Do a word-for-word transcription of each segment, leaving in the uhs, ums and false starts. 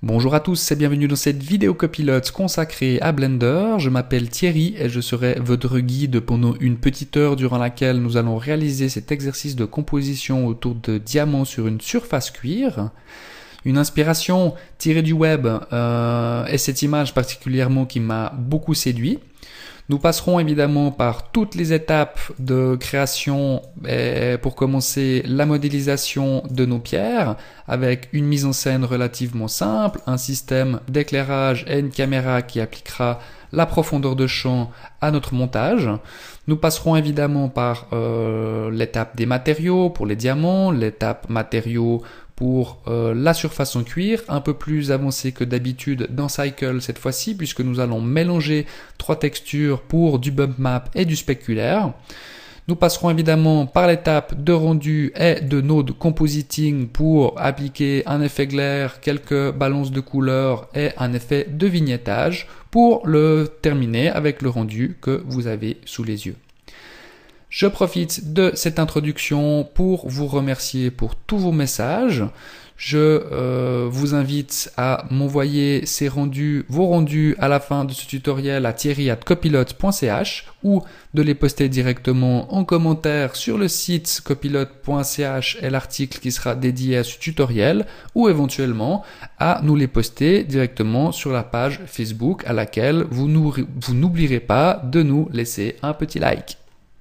Bonjour à tous et bienvenue dans cette vidéo copilote consacrée à Blender. Je m'appelle Thierry et je serai votre guide pendant une petite heure durant laquelle nous allons réaliser cet exercice de composition autour de diamants sur une surface cuir. Une inspiration tirée du web euh, et cette image particulièrement qui m'a beaucoup séduit. Nous passerons évidemment par toutes les étapes de création et pour commencer la modélisation de nos pierres avec une mise en scène relativement simple, un système d'éclairage et une caméra qui appliquera la profondeur de champ à notre montage. Nous passerons évidemment par euh, l'étape des matériaux pour les diamants, l'étape matériaux pour euh, la surface en cuir, un peu plus avancée que d'habitude dans Cycle cette fois-ci, puisque nous allons mélanger trois textures pour du bump map et du spéculaire. Nous passerons évidemment par l'étape de rendu et de node compositing pour appliquer un effet glaire, quelques balances de couleurs et un effet de vignettage pour le terminer avec le rendu que vous avez sous les yeux. Je profite de cette introduction pour vous remercier pour tous vos messages. Je euh, vous invite à m'envoyer ces rendus, vos rendus à la fin de ce tutoriel à thierry arobase copilote point c h ou de les poster directement en commentaire sur le site copilote point c h et l'article qui sera dédié à ce tutoriel, ou éventuellement à nous les poster directement sur la page Facebook à laquelle vous n'oublierez pas de nous laisser un petit like.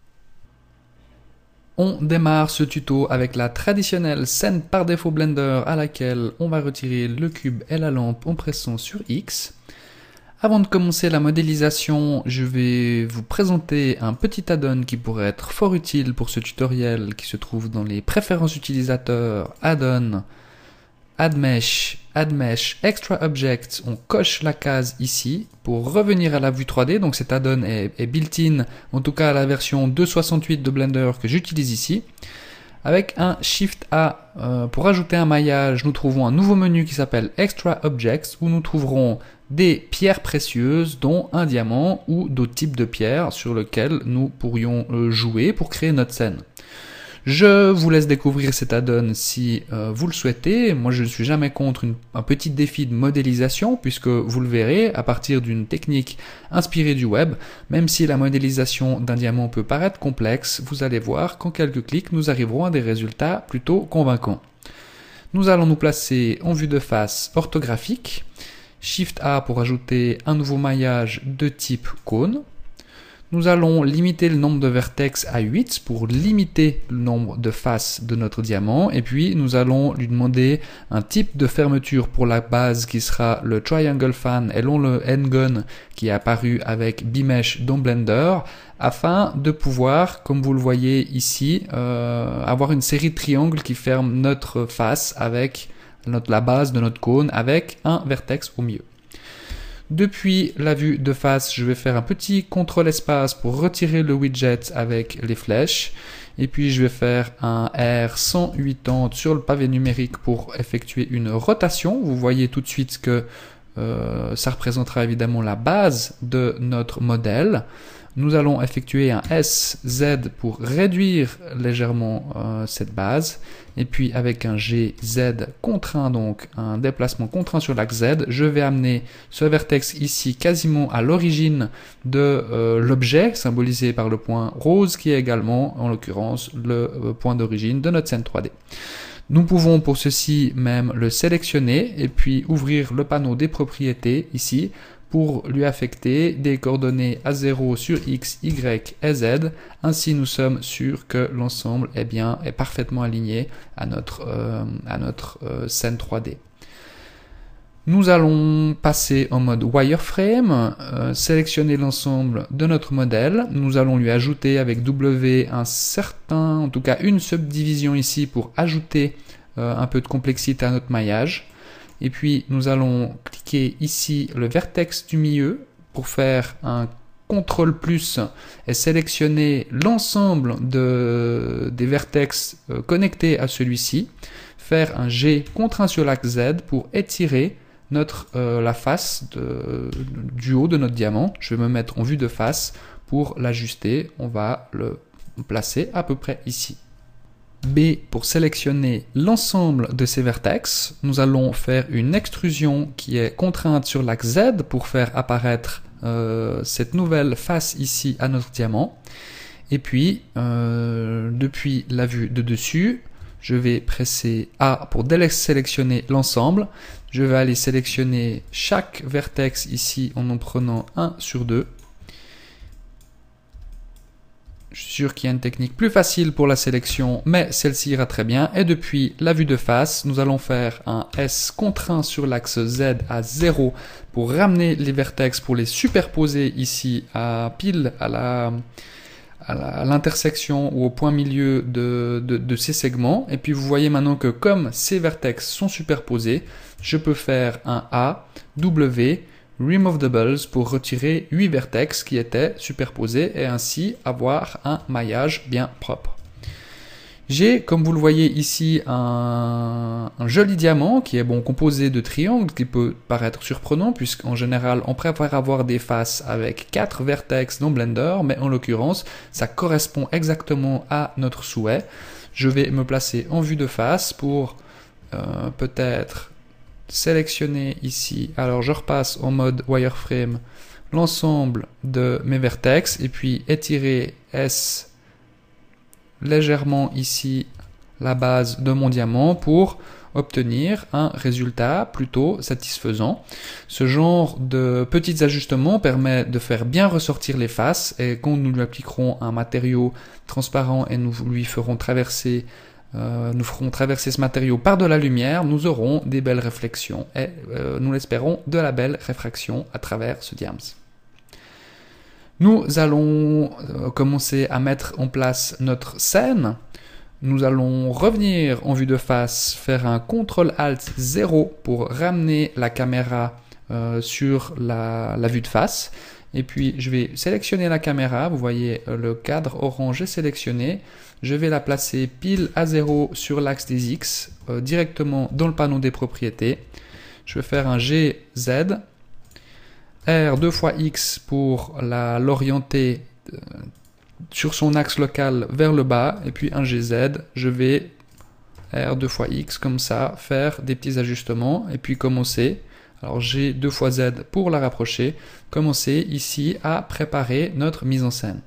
On démarre ce tuto avec la traditionnelle scène par défaut Blender à laquelle on va retirer le cube et la lampe en pressant sur X. Avant de commencer la modélisation, je vais vous présenter un petit add-on qui pourrait être fort utile pour ce tutoriel qui se trouve dans les préférences utilisateurs, add-on, Add Mesh, Add Mesh, Extra Objects, on coche la case ici pour revenir à la vue trois D, donc cet add-on est, est built-in, en tout cas à la version deux point soixante-huit de Blender que j'utilise ici. Avec un Shift A, euh, pour ajouter un maillage, nous trouvons un nouveau menu qui s'appelle Extra Objects, où nous trouverons des pierres précieuses, dont un diamant ou d'autres types de pierres sur lesquelles nous pourrions euh, jouer pour créer notre scène. Je vous laisse découvrir cet add-on si euh, vous le souhaitez. Moi, je ne suis jamais contre une, un petit défi de modélisation puisque vous le verrez à partir d'une technique inspirée du web. Même si la modélisation d'un diamant peut paraître complexe, vous allez voir qu'en quelques clics, nous arriverons à des résultats plutôt convaincants. Nous allons nous placer en vue de face orthographique. Shift A pour ajouter un nouveau maillage de type cône. Nous allons limiter le nombre de vertex à huit pour limiter le nombre de faces de notre diamant. Et puis, nous allons lui demander un type de fermeture pour la base qui sera le Triangle Fan et non le N-Gun qui est apparu avec B-Mesh dans Blender afin de pouvoir, comme vous le voyez ici, euh, avoir une série de triangles qui ferment notre face avec notre, la base de notre cône avec un vertex au milieu. Depuis la vue de face, je vais faire un petit contrôle espace pour retirer le widget avec les flèches. Et puis je vais faire un R cent quatre-vingts sur le pavé numérique pour effectuer une rotation. Vous voyez tout de suite que euh, ça représentera évidemment la base de notre modèle. Nous allons effectuer un S Z pour réduire légèrement euh, cette base. Et puis avec un G Z contraint, donc un déplacement contraint sur l'axe Z, je vais amener ce vertex ici quasiment à l'origine de euh, l'objet, symbolisé par le point rose, qui est également, en l'occurrence, le euh, point d'origine de notre scène trois D. Nous pouvons pour ceci même le sélectionner et puis ouvrir le panneau des propriétés ici, pour lui affecter des coordonnées à zéro sur X, Y et Z. Ainsi, nous sommes sûrs que l'ensemble est bien, est parfaitement aligné à notre, euh, à notre euh, scène trois D. Nous allons passer en mode wireframe, euh, sélectionner l'ensemble de notre modèle. Nous allons lui ajouter avec W un certain, en tout cas une subdivision ici pour ajouter euh, un peu de complexité à notre maillage. Et puis, nous allons cliquer ici le vertex du milieu pour faire un contrôle plus et sélectionner l'ensemble de, des vertex euh, connectés à celui-ci. Faire un G contraint sur l'axe Z pour étirer notre, euh, la face de, du haut de notre diamant. Je vais me mettre en vue de face pour l'ajuster. On va le placer à peu près ici. B pour sélectionner l'ensemble de ces vertex. Nous allons faire une extrusion qui est contrainte sur l'axe Z pour faire apparaître euh, cette nouvelle face ici à notre diamant. Et puis, euh, depuis la vue de dessus, je vais presser A pour désélectionner l'ensemble. Je vais aller sélectionner chaque vertex ici en en prenant un sur deux. Je suis sûr qu'il y a une technique plus facile pour la sélection, mais celle-ci ira très bien. Et depuis la vue de face, nous allons faire un S contraint sur l'axe Z à zéro pour ramener les vertex, pour les superposer ici à pile à la à l'intersection ou au point milieu de, de, de ces segments. Et puis vous voyez maintenant que comme ces vertex sont superposés, je peux faire un A, W, Remove Doubles pour retirer huit vertex qui étaient superposés et ainsi avoir un maillage bien propre. J'ai, comme vous le voyez ici, un, un joli diamant qui est bon composé de triangles, qui peut paraître surprenant puisqu'en général on préfère avoir des faces avec quatre vertex dans Blender, mais en l'occurrence ça correspond exactement à notre souhait. Je vais me placer en vue de face pour euh, peut-être sélectionner ici, alors je repasse en mode wireframe l'ensemble de mes vertex et puis étirer S légèrement ici la base de mon diamant pour obtenir un résultat plutôt satisfaisant. Ce genre de petits ajustements permet de faire bien ressortir les faces et quand nous lui appliquerons un matériau transparent et nous lui ferons traverser Euh, nous ferons traverser ce matériau par de la lumière, nous aurons des belles réflexions et euh, nous l'espérons de la belle réfraction à travers ce diams. Nous allons euh, commencer à mettre en place notre scène. Nous allons revenir en vue de face, faire un contrôle alt zéro pour ramener la caméra euh, sur la, la vue de face. Et puis je vais sélectionner la caméra, vous voyez le cadre orange est sélectionné. Je vais la placer pile à zéro sur l'axe des X, euh, directement dans le panneau des propriétés. Je vais faire un G Z, R deux fois X pour l'orienter euh, sur son axe local vers le bas, et puis un G Z, je vais R deux fois X comme ça, faire des petits ajustements, et puis commencer. Alors G deux fois Z pour la rapprocher, commencer ici à préparer notre mise en scène.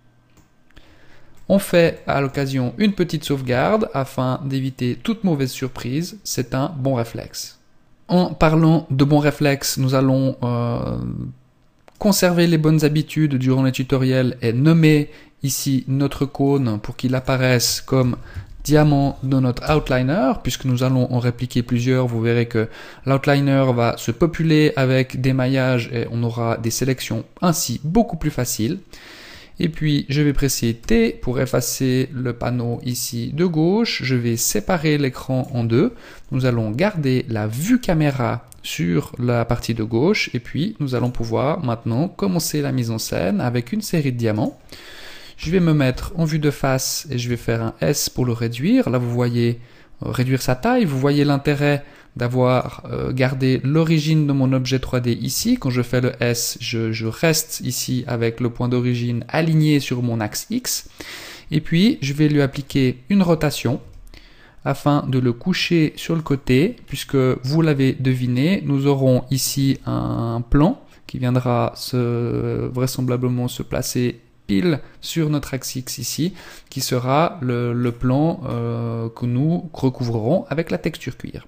On fait à l'occasion une petite sauvegarde afin d'éviter toute mauvaise surprise, c'est un bon réflexe. En parlant de bons réflexes, nous allons euh, conserver les bonnes habitudes durant les tutoriels et nommer ici notre cône pour qu'il apparaisse comme diamant dans notre outliner, puisque nous allons en répliquer plusieurs. Vous verrez que l'outliner va se populer avec des maillages et on aura des sélections ainsi beaucoup plus faciles. Et puis je vais presser T pour effacer le panneau ici de gauche. Je vais séparer l'écran en deux. Nous allons garder la vue caméra sur la partie de gauche et puis nous allons pouvoir maintenant commencer la mise en scène avec une série de diamants. Je vais me mettre en vue de face et je vais faire un S pour le réduire. Là vous voyez euh, réduire sa taille. Vous voyez l'intérêt d'avoir euh, gardé l'origine de mon objet trois D ici. Quand je fais le S, je, je reste ici avec le point d'origine aligné sur mon axe X. Et puis, je vais lui appliquer une rotation afin de le coucher sur le côté, puisque vous l'avez deviné, nous aurons ici un plan qui viendra se, vraisemblablement se placer pile sur notre axe X ici, qui sera le, le plan euh, que nous recouvrerons avec la texture cuir.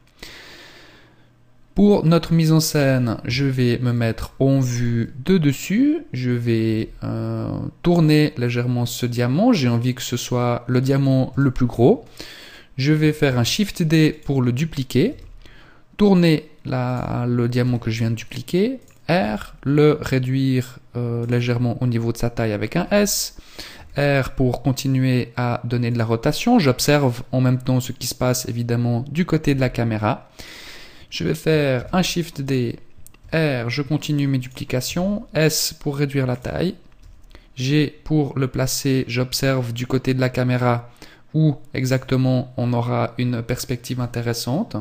Pour notre mise en scène, je vais me mettre en vue de dessus, je vais euh, tourner légèrement ce diamant, j'ai envie que ce soit le diamant le plus gros. Je vais faire un Shift D pour le dupliquer, tourner la, le diamant que je viens de dupliquer, R, le réduire euh, légèrement au niveau de sa taille avec un S, R pour continuer à donner de la rotation, j'observe en même temps ce qui se passe évidemment du côté de la caméra. Je vais faire un Shift D, R, je continue mes duplications, S pour réduire la taille, G pour le placer, j'observe du côté de la caméra où exactement on aura une perspective intéressante.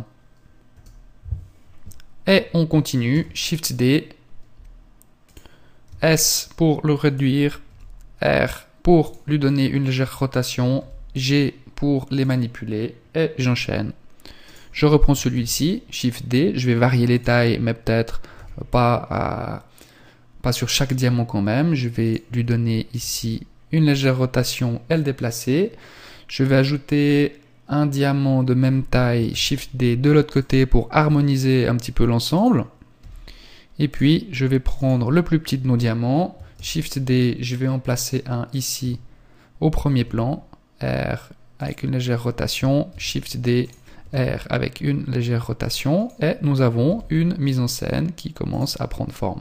Et on continue, Shift D, S pour le réduire, R pour lui donner une légère rotation, G pour les manipuler et j'enchaîne. Je reprends celui-ci, Shift D, je vais varier les tailles, mais peut-être pas, à, pas sur chaque diamant quand même. Je vais lui donner ici une légère rotation et le déplacer. Je vais ajouter un diamant de même taille, Shift D, de l'autre côté pour harmoniser un petit peu l'ensemble. Et puis, je vais prendre le plus petit de nos diamants, Shift D, je vais en placer un ici au premier plan, R avec une légère rotation, Shift D, R avec une légère rotation, et nous avons une mise en scène qui commence à prendre forme.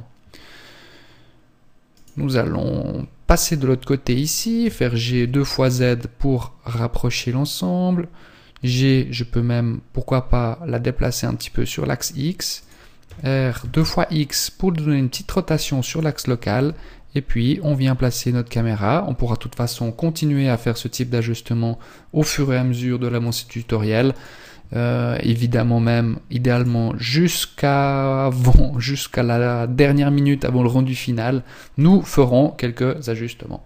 Nous allons passer de l'autre côté ici, faire G deux fois Z pour rapprocher l'ensemble. G, je peux même, pourquoi pas, la déplacer un petit peu sur l'axe X. R deux fois X pour donner une petite rotation sur l'axe local. Et puis, on vient placer notre caméra. On pourra de toute façon continuer à faire ce type d'ajustement au fur et à mesure de l'avancée du tutoriel. Euh, évidemment même, idéalement, jusqu'à avant, jusqu'à la dernière minute avant le rendu final, nous ferons quelques ajustements.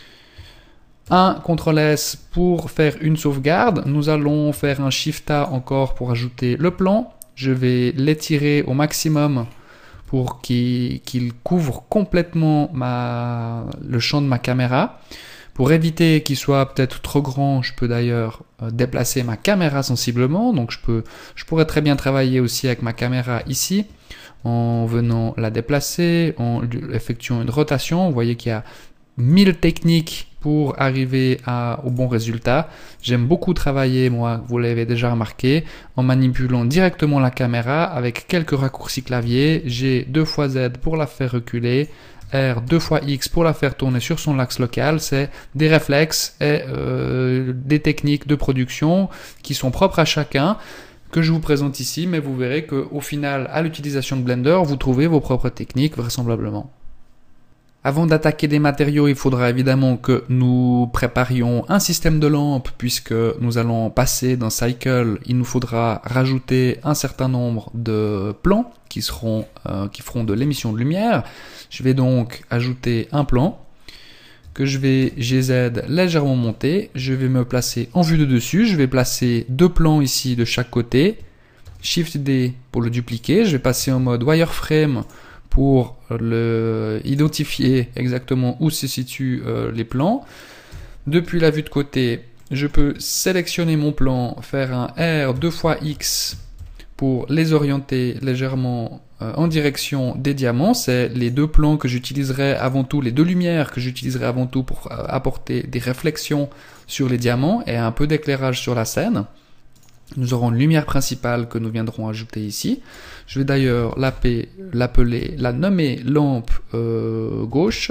Un contrôle S pour faire une sauvegarde. Nous allons faire un Shift A encore pour ajouter le plan. Je vais l'étirer au maximum pour qu'il qu'il couvre complètement ma, le champ de ma caméra. Pour éviter qu'il soit peut-être trop grand, je peux d'ailleurs euh, déplacer ma caméra sensiblement. Donc je, peux, je pourrais très bien travailler aussi avec ma caméra ici, en venant la déplacer, en effectuant une rotation. Vous voyez qu'il y a mille techniques pour arriver à, au bon résultat. J'aime beaucoup travailler, moi, vous l'avez déjà remarqué, en manipulant directement la caméra avec quelques raccourcis clavier. G deux fois Z pour la faire reculer, R deux fois X pour la faire tourner sur son axe local. C'est des réflexes et euh, des techniques de production qui sont propres à chacun, que je vous présente ici, mais vous verrez qu'au final, à l'utilisation de Blender, vous trouvez vos propres techniques vraisemblablement. Avant d'attaquer des matériaux, il faudra évidemment que nous préparions un système de lampes puisque nous allons passer dans Cycle. Il nous faudra rajouter un certain nombre de plans qui seront, euh, qui feront de l'émission de lumière. Je vais donc ajouter un plan que je vais G Z légèrement monter. Je vais me placer en vue de dessus. Je vais placer deux plans ici de chaque côté. Shift D pour le dupliquer. Je vais passer en mode wireframe pour le identifier exactement où se situent euh, les plans. Depuis la vue de côté, je peux sélectionner mon plan, faire un R deux fois X pour les orienter légèrement euh, en direction des diamants. C'est les deux plans que j'utiliserai avant tout, les deux lumières que j'utiliserai avant tout pour euh, apporter des réflexions sur les diamants et un peu d'éclairage sur la scène. Nous aurons une lumière principale que nous viendrons ajouter ici. Je vais d'ailleurs l'appeler, la nommer lampe euh, gauche.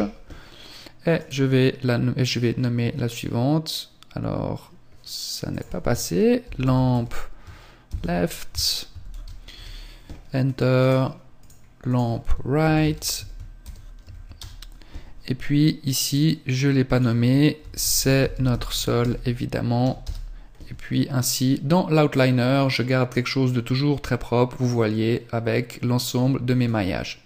Et je vais, la, et je vais nommer la suivante. Alors, ça n'est pas passé. Lampe left. Enter. Lampe right. Et puis ici, je ne l'ai pas nommé. C'est notre sol, évidemment. Et puis ainsi, dans l'outliner, je garde quelque chose de toujours très propre, vous voyez, avec l'ensemble de mes maillages.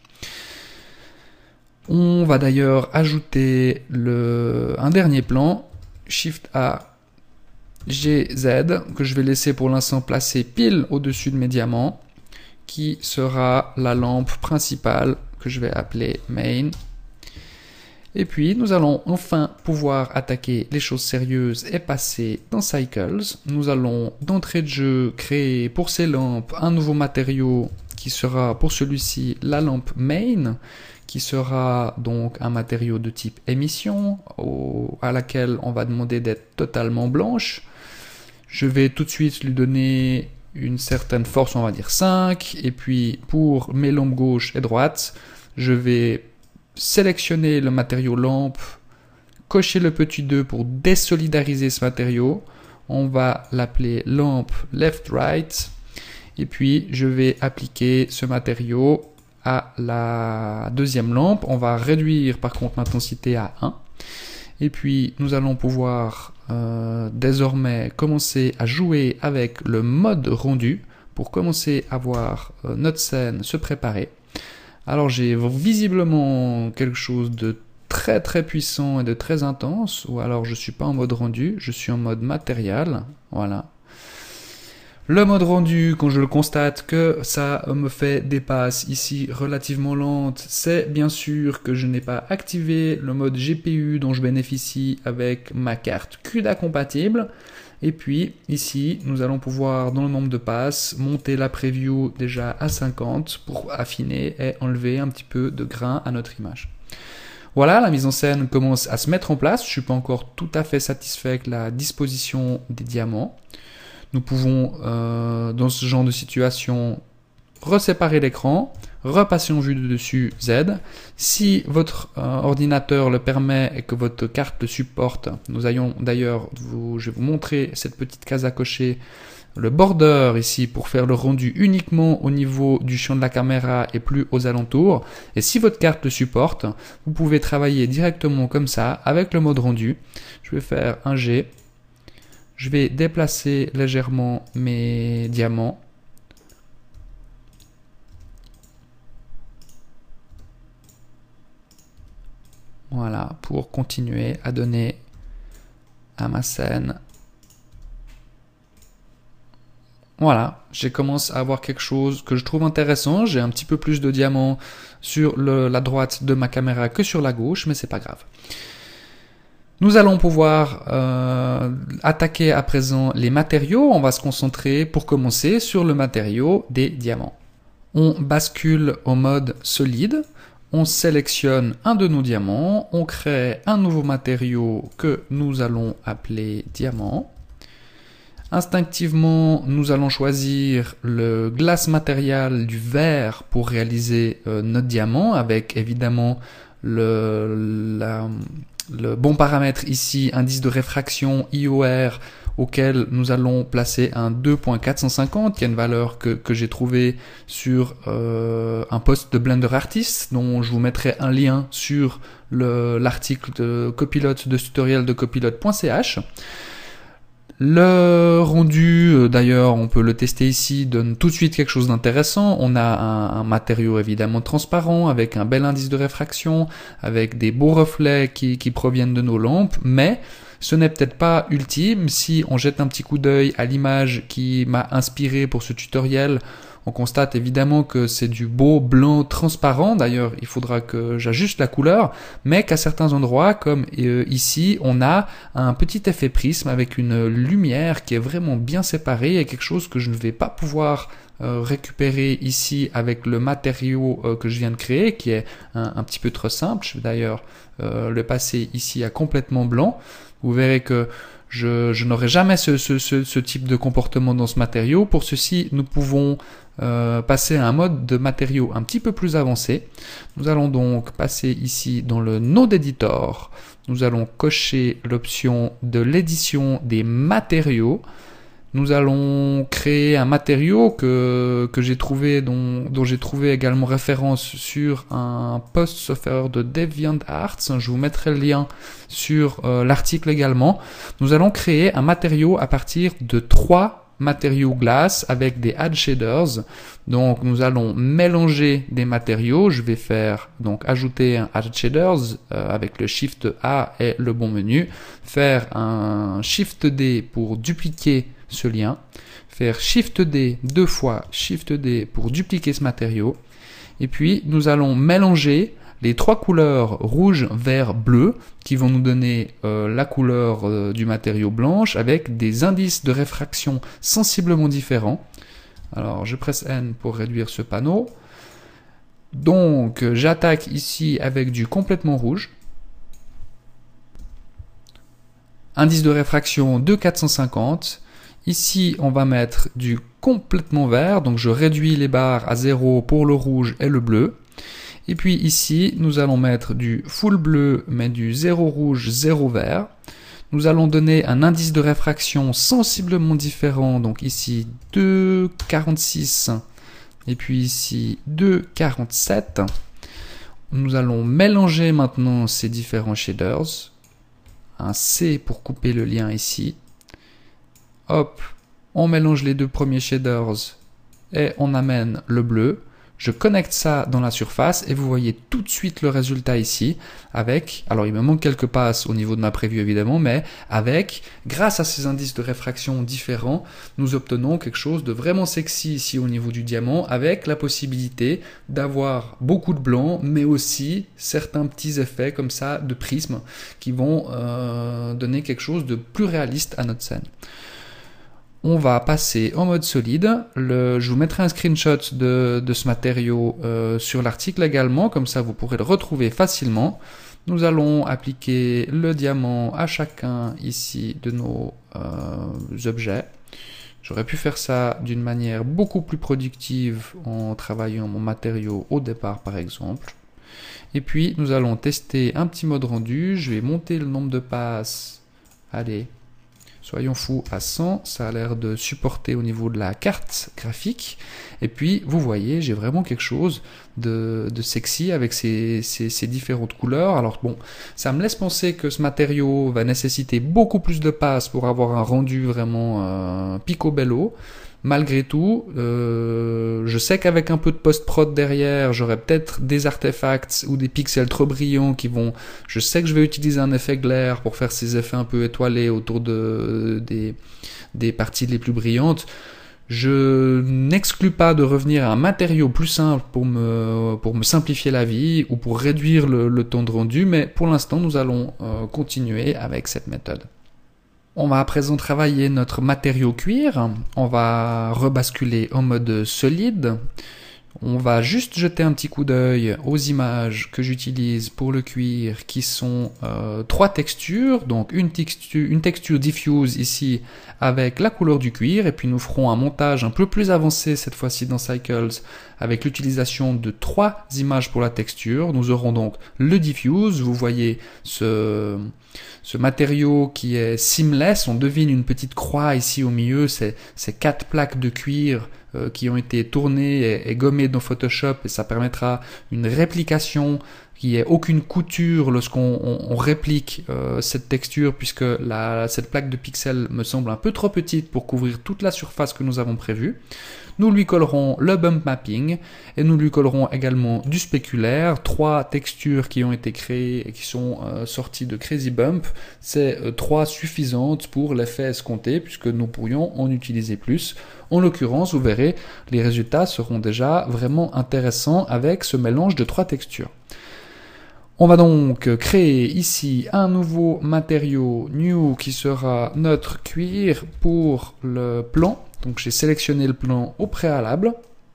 On va d'ailleurs ajouter le, un dernier plan, Shift A, G Z, que je vais laisser pour l'instant placer pile au-dessus de mes diamants, qui sera la lampe principale que je vais appeler Main. Et puis, nous allons enfin pouvoir attaquer les choses sérieuses et passer dans Cycles. Nous allons d'entrée de jeu créer pour ces lampes un nouveau matériau qui sera pour celui-ci la lampe Main, qui sera donc un matériau de type émission, au, à laquelle on va demander d'être totalement blanche. Je vais tout de suite lui donner une certaine force, on va dire cinq. Et puis, pour mes lampes gauche et droite, je vais sélectionner le matériau lampe, cocher le petit deux pour désolidariser ce matériau. On va l'appeler lampe left-right. Et puis, je vais appliquer ce matériau à la deuxième lampe. On va réduire par contre l'intensité à un. Et puis, nous allons pouvoir euh, désormais commencer à jouer avec le mode rendu pour commencer à voir euh, notre scène se préparer. Alors j'ai visiblement quelque chose de très très puissant et de très intense, ou alors je suis pas en mode rendu, je suis en mode matériel, voilà. Le mode rendu, quand je le constate que ça me fait des passes ici relativement lentes, c'est bien sûr que je n'ai pas activé le mode G P U dont je bénéficie avec ma carte CUDA compatible. Et puis ici, nous allons pouvoir, dans le nombre de passes, monter la preview déjà à cinquante pour affiner et enlever un petit peu de grain à notre image. Voilà, la mise en scène commence à se mettre en place. Je ne suis pas encore tout à fait satisfait avec la disposition des diamants. Nous pouvons, euh, dans ce genre de situation, reséparer l'écran, repasser en vue de dessus Z. Si votre euh, ordinateur le permet et que votre carte le supporte, nous allons d'ailleurs, vous, je vais vous montrer cette petite case à cocher, le border ici pour faire le rendu uniquement au niveau du champ de la caméra et plus aux alentours. Et si votre carte le supporte, vous pouvez travailler directement comme ça avec le mode rendu. Je vais faire un G. Je vais déplacer légèrement mes diamants. Voilà, pour continuer à donner à ma scène. Voilà, j'ai commencé à avoir quelque chose que je trouve intéressant. J'ai un petit peu plus de diamants sur le, la droite de ma caméra que sur la gauche, mais c'est pas grave. Nous allons pouvoir euh, attaquer à présent les matériaux. On va se concentrer pour commencer sur le matériau des diamants. On bascule au mode solide. On sélectionne un de nos diamants. On crée un nouveau matériau que nous allons appeler diamant. Instinctivement, nous allons choisir le glace matériel du verre pour réaliser euh, notre diamant avec évidemment le, la, le bon paramètre ici, indice de réfraction I O R auquel nous allons placer un deux point quatre cent cinquante qui est une valeur que, que j'ai trouvée sur euh, un post de Blender Artist dont je vous mettrai un lien sur l'article de copilote de ce tutoriel de copilote point c h. Le rendu, d'ailleurs, on peut le tester ici, donne tout de suite quelque chose d'intéressant. On a un, un matériau évidemment transparent, avec un bel indice de réfraction, avec des beaux reflets qui, qui proviennent de nos lampes, mais ce n'est peut-être pas ultime. Si on jette un petit coup d'œil à l'image qui m'a inspiré pour ce tutoriel, on constate évidemment que c'est du beau blanc transparent, d'ailleurs il faudra que j'ajuste la couleur, mais qu'à certains endroits, comme euh, ici, on a un petit effet prisme avec une lumière qui est vraiment bien séparée et quelque chose que je ne vais pas pouvoir euh, récupérer ici avec le matériau euh, que je viens de créer, qui est un, un petit peu trop simple. Je vais d'ailleurs euh, le passer ici à complètement blanc. Vous verrez que je, je n'aurai jamais ce, ce, ce, ce type de comportement dans ce matériau. Pour ceci, nous pouvons Euh, passer à un mode de matériaux un petit peu plus avancé. Nous allons donc passer ici dans le Node Editor. Nous allons cocher l'option de l'édition des matériaux. Nous allons créer un matériau que, que j'ai trouvé, dont, dont j'ai trouvé également référence sur un post software de DeviantArt. Je vous mettrai le lien sur euh, l'article également. Nous allons créer un matériau à partir de trois matériaux glace avec des add shaders. Donc nous allons mélanger des matériaux. Je vais faire donc ajouter un add shaders euh, avec le shift A et le bon menu, faire un shift D pour dupliquer ce lien, faire shift D deux fois, shift D pour dupliquer ce matériau, et puis nous allons mélanger les trois couleurs rouge, vert, bleu qui vont nous donner euh, la couleur euh, du matériau blanche avec des indices de réfraction sensiblement différents. Alors je presse N pour réduire ce panneau. Donc j'attaque ici avec du complètement rouge. Indice de réfraction de quatre cent cinquante. Ici on va mettre du complètement vert, donc je réduis les barres à zéro pour le rouge et le bleu. Et puis ici, nous allons mettre du full bleu, mais du zéro rouge, zéro vert. Nous allons donner un indice de réfraction sensiblement différent. Donc ici, deux virgule quarante-six. Et puis ici, deux virgule quarante-sept. Nous allons mélanger maintenant ces différents shaders. Un C pour couper le lien ici. Hop, on mélange les deux premiers shaders et on amène le bleu. Je connecte ça dans la surface et vous voyez tout de suite le résultat ici avec, alors il me manque quelques passes au niveau de ma prévue évidemment, mais avec, grâce à ces indices de réfraction différents, nous obtenons quelque chose de vraiment sexy ici au niveau du diamant avec la possibilité d'avoir beaucoup de blanc, mais aussi certains petits effets comme ça de prisme qui vont euh, donner quelque chose de plus réaliste à notre scène. On va passer en mode solide. Le, je vous mettrai un screenshot de, de ce matériau euh, sur l'article également, comme ça vous pourrez le retrouver facilement. Nous allons appliquer le diamant à chacun ici de nos euh, objets. J'aurais pu faire ça d'une manière beaucoup plus productive en travaillant mon matériau au départ par exemple. Et puis nous allons tester un petit mode rendu. Je vais monter le nombre de passes. Allez. Soyons fous à cent, ça a l'air de supporter au niveau de la carte graphique. Et puis, vous voyez, j'ai vraiment quelque chose de, de sexy avec ces, ces, ces différentes couleurs. Alors bon, ça me laisse penser que ce matériau va nécessiter beaucoup plus de passes pour avoir un rendu vraiment euh, picobello. Malgré tout, euh, je sais qu'avec un peu de post-prod derrière, j'aurai peut-être des artefacts ou des pixels trop brillants qui vont... Je sais que je vais utiliser un effet glaire pour faire ces effets un peu étoilés autour de, des, des parties les plus brillantes. Je n'exclus pas de revenir à un matériau plus simple pour me, pour me simplifier la vie ou pour réduire le, le temps de rendu, mais pour l'instant, nous allons euh, continuer avec cette méthode. On va à présent travailler notre matériau cuir. On va rebasculer en mode solide. On va juste jeter un petit coup d'œil aux images que j'utilise pour le cuir qui sont euh, trois textures. Donc une texture, une texture diffuse ici avec la couleur du cuir et puis nous ferons un montage un peu plus avancé cette fois-ci dans Cycles avec l'utilisation de trois images pour la texture. Nous aurons donc le diffuse. Vous voyez ce... Ce matériau qui est seamless, on devine une petite croix ici au milieu, c'est ces quatre plaques de cuir euh, qui ont été tournées et, et gommées dans Photoshop et ça permettra une réplication qui ait aucune couture lorsqu'on on, on réplique euh, cette texture puisque la, cette plaque de pixels me semble un peu trop petite pour couvrir toute la surface que nous avons prévue. Nous lui collerons le bump mapping et nous lui collerons également du spéculaire, trois textures qui ont été créées et qui sont euh, sorties de Crazy Bump. C'est euh, trois suffisantes pour l'effet escompté puisque nous pourrions en utiliser plus. En l'occurrence, vous verrez, les résultats seront déjà vraiment intéressants avec ce mélange de trois textures. On va donc créer ici un nouveau matériau new qui sera notre cuir pour le plan. Donc j'ai sélectionné le plan au préalable.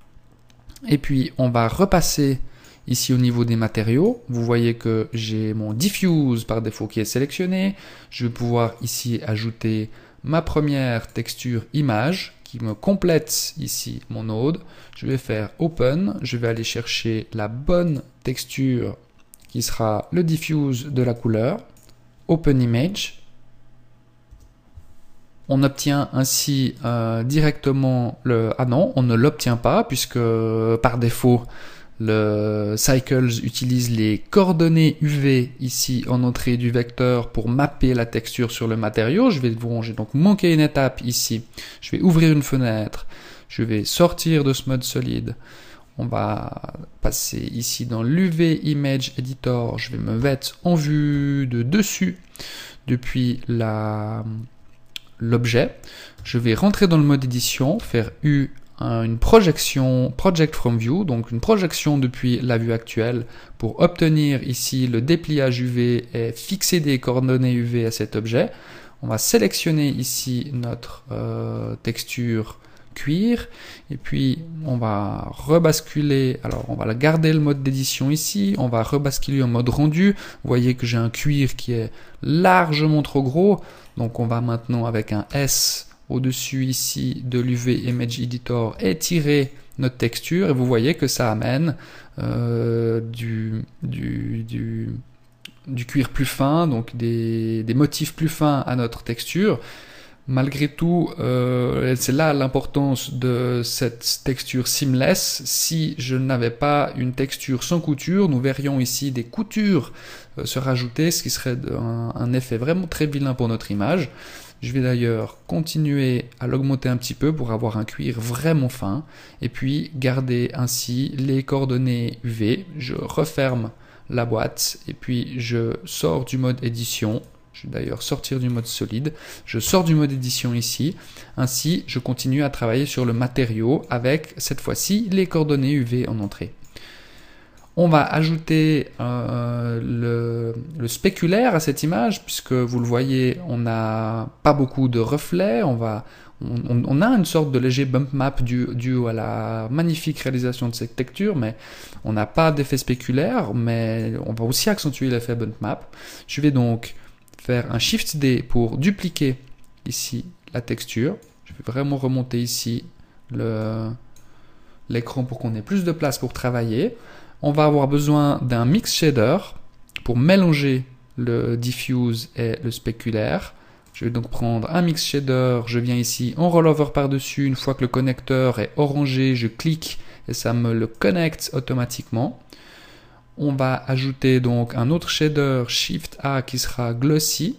Et puis on va repasser ici au niveau des matériaux. Vous voyez que j'ai mon diffuse par défaut qui est sélectionné. Je vais pouvoir ici ajouter ma première texture image qui me complète ici mon node. Je vais faire open. Je vais aller chercher la bonne texture qui sera le diffuse de la couleur, Open Image. On obtient ainsi euh, directement le... Ah non, on ne l'obtient pas puisque par défaut, le Cycles utilise les coordonnées U V ici en entrée du vecteur pour mapper la texture sur le matériau. Je vais vous j'ai donc manqué une étape ici. Je vais ouvrir une fenêtre. Je vais sortir de ce mode solide. On va passer ici dans l'U V Image Editor. Je vais me mettre en vue de dessus depuis la, l'objet. Je vais rentrer dans le mode édition, faire U, une projection Project from View, donc une projection depuis la vue actuelle pour obtenir ici le dépliage U V et fixer des coordonnées U V à cet objet. On va sélectionner ici notre euh, texture cuir et puis on va rebasculer, alors on va garder le mode d'édition ici, on va rebasculer en mode rendu. Vous voyez que j'ai un cuir qui est largement trop gros, donc on va maintenant avec un S au-dessus ici de l'U V Image Editor étirer notre texture et vous voyez que ça amène euh, du, du, du, du cuir plus fin, donc des, des motifs plus fins à notre texture. Malgré tout, euh, c'est là l'importance de cette texture seamless. Si je n'avais pas une texture sans couture, nous verrions ici des coutures euh, se rajouter, ce qui serait un, un effet vraiment très vilain pour notre image. Je vais d'ailleurs continuer à l'augmenter un petit peu pour avoir un cuir vraiment fin et puis garder ainsi les coordonnées U V. Je referme la boîte et puis je sors du mode édition. Je vais d'ailleurs sortir du mode solide. Je sors du mode édition ici. Ainsi, je continue à travailler sur le matériau avec cette fois-ci les coordonnées U V en entrée. On va ajouter euh, le, le spéculaire à cette image, puisque vous le voyez, on n'a pas beaucoup de reflets. On, va, on, on a une sorte de léger bump map dû, dû à la magnifique réalisation de cette texture, mais on n'a pas d'effet spéculaire, mais on va aussi accentuer l'effet bump map. Je vais donc faire un Shift D pour dupliquer ici la texture. Je vais vraiment remonter ici l'écran pour qu'on ait plus de place pour travailler. On va avoir besoin d'un mix shader pour mélanger le diffuse et le spéculaire. Je vais donc prendre un mix shader, je viens ici en rollover par-dessus. Une fois que le connecteur est orangé, je clique et ça me le connecte automatiquement. On va ajouter donc un autre shader, Shift A, qui sera glossy.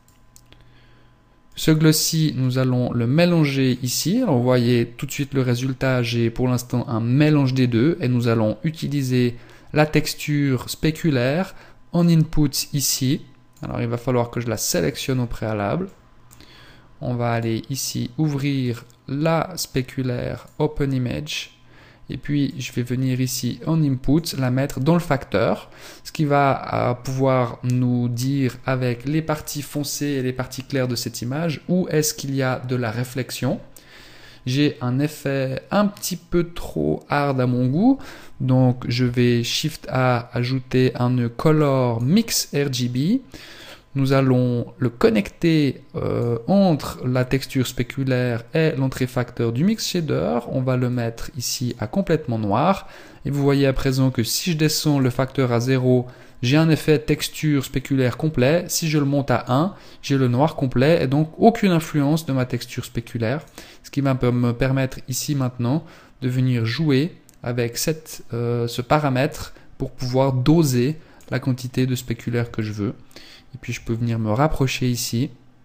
Ce glossy, nous allons le mélanger ici. Alors, vous voyez tout de suite le résultat. J'ai pour l'instant un mélange des deux et nous allons utiliser la texture spéculaire en input ici. Alors, il va falloir que je la sélectionne au préalable. On va aller ici ouvrir la spéculaire Open Image. Et puis, je vais venir ici en input, la mettre dans le facteur, ce qui va pouvoir nous dire avec les parties foncées et les parties claires de cette image, où est-ce qu'il y a de la réflexion. J'ai un effet un petit peu trop hard à mon goût, donc je vais Shift A, ajouter un Color Mix R G B. Nous allons le connecter euh, entre la texture spéculaire et l'entrée facteur du mix shader. On va le mettre ici à complètement noir. Et vous voyez à présent que si je descends le facteur à zéro, j'ai un effet texture spéculaire complet. Si je le monte à un, j'ai le noir complet et donc aucune influence de ma texture spéculaire. Ce qui va me permettre ici maintenant de venir jouer avec cette, euh, ce paramètre pour pouvoir doser la quantité de spéculaire que je veux. Et puis je peux venir me rapprocher ici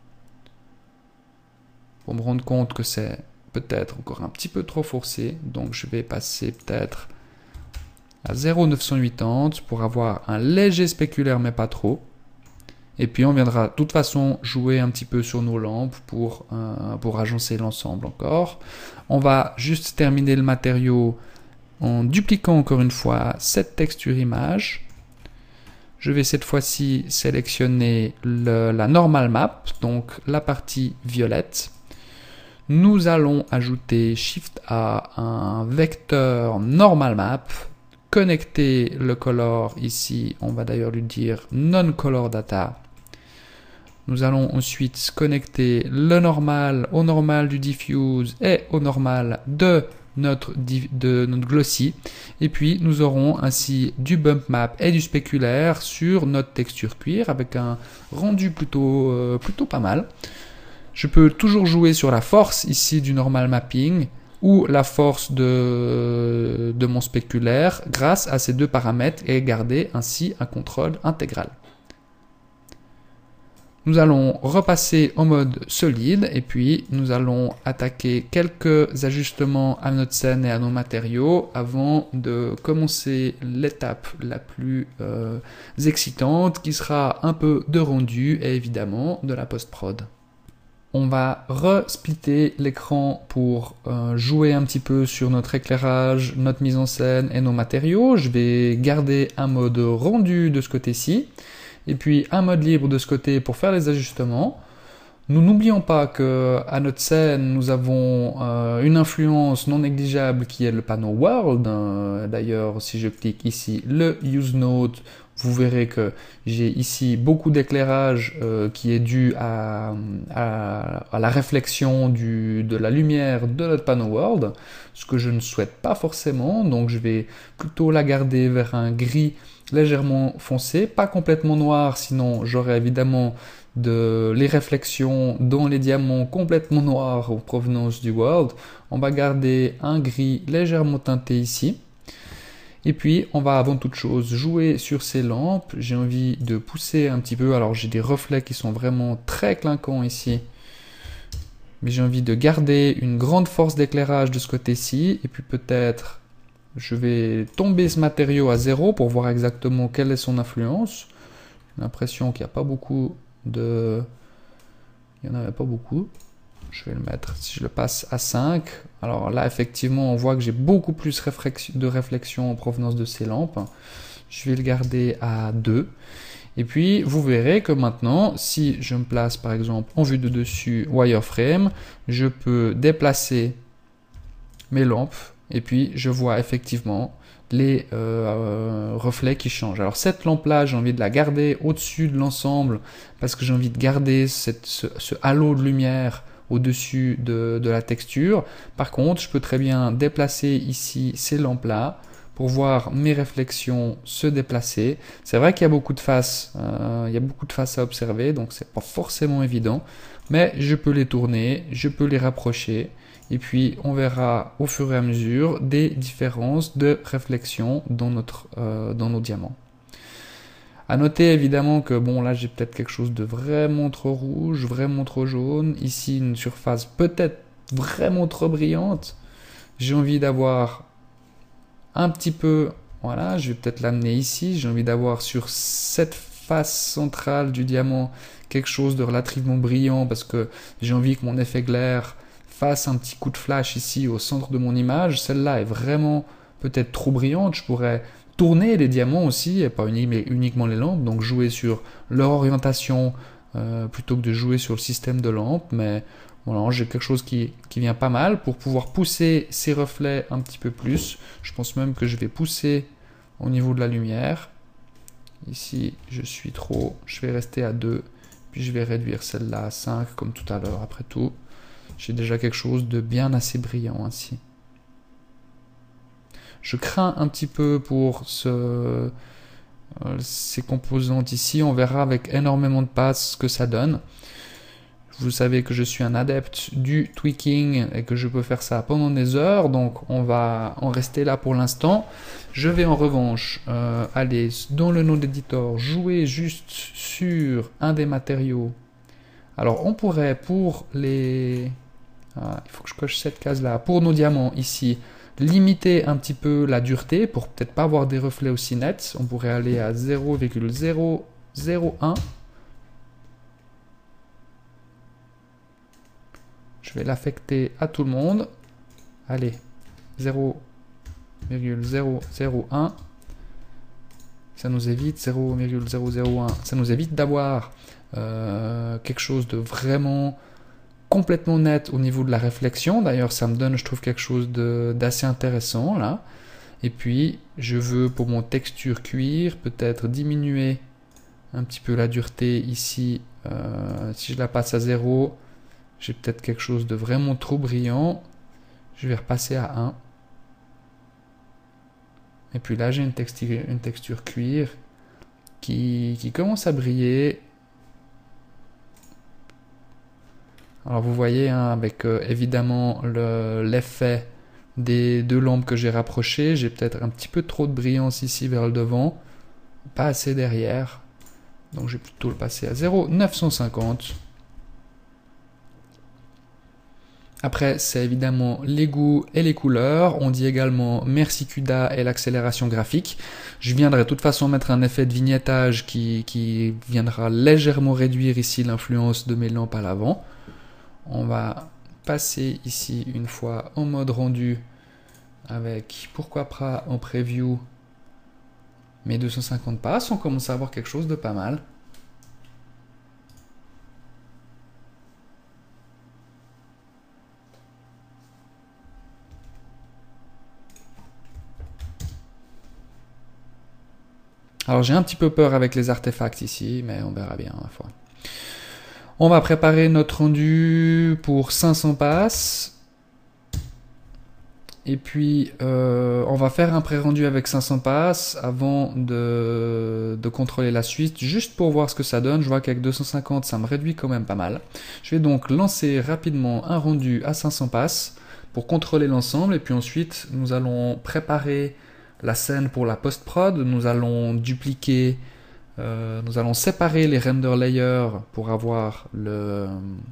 pour me rendre compte que c'est peut-être encore un petit peu trop forcé. Donc je vais passer peut-être à zéro virgule neuf cent quatre-vingts pour avoir un léger spéculaire mais pas trop. Et puis on viendra de toute façon jouer un petit peu sur nos lampes pour, euh, pour agencer l'ensemble encore. On va juste terminer le matériau en dupliquant encore une fois cette texture image. Je vais cette fois-ci sélectionner le, la normal map, donc la partie violette. Nous allons ajouter Shift A un vecteur normal map, connecter le color ici, on va d'ailleurs lui dire non color data. Nous allons ensuite connecter le normal au normal du diffuse et au normal de notre, de notre glossy, et puis nous aurons ainsi du bump map et du spéculaire sur notre texture cuir avec un rendu plutôt, euh, plutôt pas mal. Je peux toujours jouer sur la force ici du normal mapping ou la force de, de mon spéculaire grâce à ces deux paramètres et garder ainsi un contrôle intégral. Nous allons repasser en mode solide et puis nous allons attaquer quelques ajustements à notre scène et à nos matériaux avant de commencer l'étape la plus euh, excitante qui sera un peu de rendu et évidemment de la post-prod. On va resplitter l'écran pour euh, jouer un petit peu sur notre éclairage, notre mise en scène et nos matériaux. Je vais garder un mode rendu de ce côté-ci. Et puis un mode libre de ce côté pour faire les ajustements. Nous n'oublions pas que à notre scène, nous avons euh, une influence non négligeable qui est le panneau World. Euh, D'ailleurs, si je clique ici le Use Node, vous verrez que j'ai ici beaucoup d'éclairage euh, qui est dû à, à, à la réflexion du, de la lumière de notre panneau World, ce que je ne souhaite pas forcément. Donc je vais plutôt la garder vers un gris légèrement foncé, pas complètement noir, sinon j'aurais évidemment de, les réflexions dans les diamants complètement noirs en provenance du World. On va garder un gris légèrement teinté ici. Et puis on va avant toute chose jouer sur ces lampes. J'ai envie de pousser un petit peu, alors j'ai des reflets qui sont vraiment très clinquants ici. mais j'ai envie de garder une grande force d'éclairage de ce côté-ci, et puis peut-être je vais tomber ce matériau à zéro pour voir exactement quelle est son influence. J'ai l'impression qu'il n'y a pas beaucoup de... Il n'y en avait pas beaucoup. Je vais le mettre, si je le passe à cinq, alors là effectivement on voit que j'ai beaucoup plus de réflexion en provenance de ces lampes. Je vais le garder à deux. Et puis vous verrez que maintenant, si je me place par exemple en vue de dessus wireframe, je peux déplacer mes lampes et puis je vois effectivement les euh, reflets qui changent. Alors cette lampe là, j'ai envie de la garder au-dessus de l'ensemble parce que j'ai envie de garder cette, ce, ce halo de lumière au-dessus de, de la texture. Par contre, je peux très bien déplacer ici ces lampes là pour voir mes réflexions se déplacer. C'est vrai qu'il y a beaucoup de faces, euh, il y a beaucoup de faces à observer, donc c'est pas forcément évident, mais je peux les tourner, je peux les rapprocher, et puis on verra au fur et à mesure des différences de réflexion dans, notre, euh, dans nos diamants. À noter évidemment que bon là j'ai peut-être quelque chose de vraiment trop rouge, vraiment trop jaune, ici une surface peut-être vraiment trop brillante, j'ai envie d'avoir un petit peu, voilà, je vais peut-être l'amener ici, j'ai envie d'avoir sur cette face centrale du diamant quelque chose de relativement brillant parce que j'ai envie que mon effet glaire fasse un petit coup de flash ici au centre de mon image. Celle-là est vraiment peut-être trop brillante, je pourrais tourner les diamants aussi et pas uniquement les lampes, donc jouer sur leur orientation euh, plutôt que de jouer sur le système de lampes, mais voilà, j'ai quelque chose qui, qui vient pas mal pour pouvoir pousser ces reflets un petit peu plus. Je pense même que je vais pousser au niveau de la lumière. Ici, je suis trop, je vais rester à deux, puis je vais réduire celle-là à cinq comme tout à l'heure. Après tout, j'ai déjà quelque chose de bien assez brillant ainsi. Je crains un petit peu pour ce, euh, ces composantes ici. On verra avec énormément de passes ce que ça donne. Vous savez que je suis un adepte du tweaking et que je peux faire ça pendant des heures, donc on va en rester là pour l'instant. Je vais en revanche euh, aller dans le node editor, jouer juste sur un des matériaux. Alors on pourrait pour les... Ah, il faut que je coche cette case là. Pour nos diamants ici, limiter un petit peu la dureté pour peut-être pas avoir des reflets aussi nets. On pourrait aller à zéro virgule zéro zéro un. Je vais l'affecter à tout le monde. Allez, zéro virgule zéro zéro un. Ça nous évite zéro virgule zéro zéro un. Ça nous évite d'avoir euh, quelque chose de vraiment complètement net au niveau de la réflexion. D'ailleurs, ça me donne, je trouve, quelque chose d'assez intéressant là. Et puis, je veux pour mon texture cuir peut-être diminuer un petit peu la dureté ici. Euh, si je la passe à zéro. J'ai peut-être quelque chose de vraiment trop brillant. Je vais repasser à un. Et puis là, j'ai une texture, une texture cuir qui, qui commence à briller. Alors vous voyez, hein, avec euh, évidemment l'effet des deux lampes que j'ai rapprochées, j'ai peut-être un petit peu trop de brillance ici vers le devant. Pas assez derrière. Donc je vais plutôt le passer à zéro virgule neuf cent cinquante. Après, c'est évidemment les goûts et les couleurs. On dit également merci C U D A et l'accélération graphique. Je viendrai de toute façon mettre un effet de vignettage qui, qui viendra légèrement réduire ici l'influence de mes lampes à l'avant. On va passer ici une fois en mode rendu avec, pourquoi pas en preview, mes deux cent cinquante passes. On commence à avoir quelque chose de pas mal. Alors j'ai un petit peu peur avec les artefacts ici, mais on verra bien ma foi. On va préparer notre rendu pour cinq cents passes. Et puis euh, on va faire un pré-rendu avec cinq cents passes avant de, de contrôler la suite, juste pour voir ce que ça donne. Je vois qu'avec deux cent cinquante ça me réduit quand même pas mal. Je vais donc lancer rapidement un rendu à cinq cents passes pour contrôler l'ensemble, et puis ensuite nous allons préparer la scène pour la post-prod. Nous allons dupliquer, euh, nous allons séparer les render layers pour avoir le,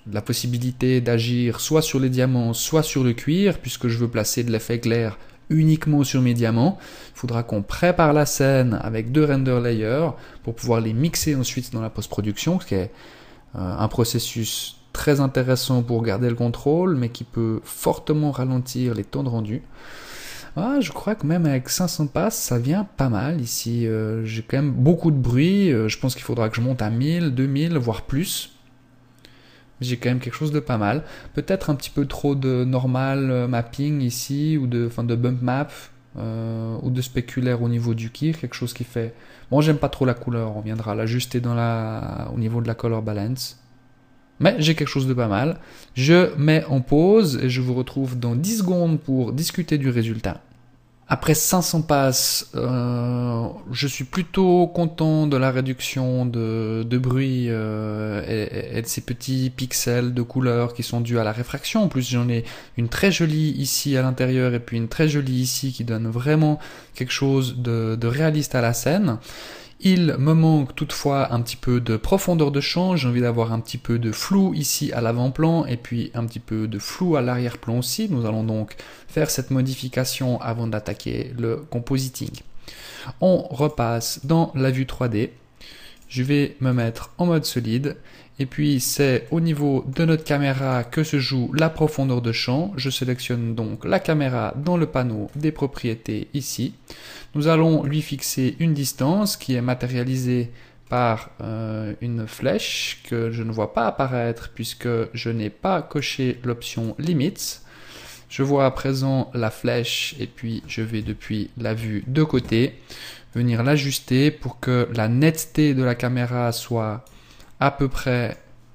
la possibilité d'agir soit sur les diamants, soit sur le cuir, puisque je veux placer de l'effet clair uniquement sur mes diamants. Il faudra qu'on prépare la scène avec deux render layers pour pouvoir les mixer ensuite dans la post-production, ce qui est euh, un processus très intéressant pour garder le contrôle, mais qui peut fortement ralentir les temps de rendu. Ah, je crois que même avec cinq cents passes, ça vient pas mal ici. Euh, j'ai quand même beaucoup de bruit. Euh, je pense qu'il faudra que je monte à mille, deux mille, voire plus. J'ai quand même quelque chose de pas mal. Peut-être un petit peu trop de normal mapping ici, ou de, enfin de bump map, euh, ou de spéculaire au niveau du key, quelque chose qui fait... Bon, j'aime pas trop la couleur, on viendra l'ajuster dans la... au niveau de la color balance. Mais j'ai quelque chose de pas mal. Je mets en pause et je vous retrouve dans dix secondes pour discuter du résultat. Après cinq cents passes, euh, je suis plutôt content de la réduction de, de bruit euh, et, et de ces petits pixels de couleurs qui sont dus à la réfraction. En plus, j'en ai une très jolie ici à l'intérieur et puis une très jolie ici qui donne vraiment quelque chose de, de réaliste à la scène. Il me manque toutefois un petit peu de profondeur de champ, j'ai envie d'avoir un petit peu de flou ici à l'avant-plan et puis un petit peu de flou à l'arrière-plan aussi. Nous allons donc faire cette modification avant d'attaquer le compositing. On repasse dans la vue trois D. Je vais me mettre en mode solide et puis c'est au niveau de notre caméra que se joue la profondeur de champ. Je sélectionne donc la caméra dans le panneau des propriétés ici. Nous allons lui fixer une distance qui est matérialisée par euh, une flèche que je ne vois pas apparaître puisque je n'ai pas coché l'option Limits. Je vois à présent la flèche et puis je vais depuis la vue de côté venir l'ajuster pour que la netteté de la caméra soit à peu près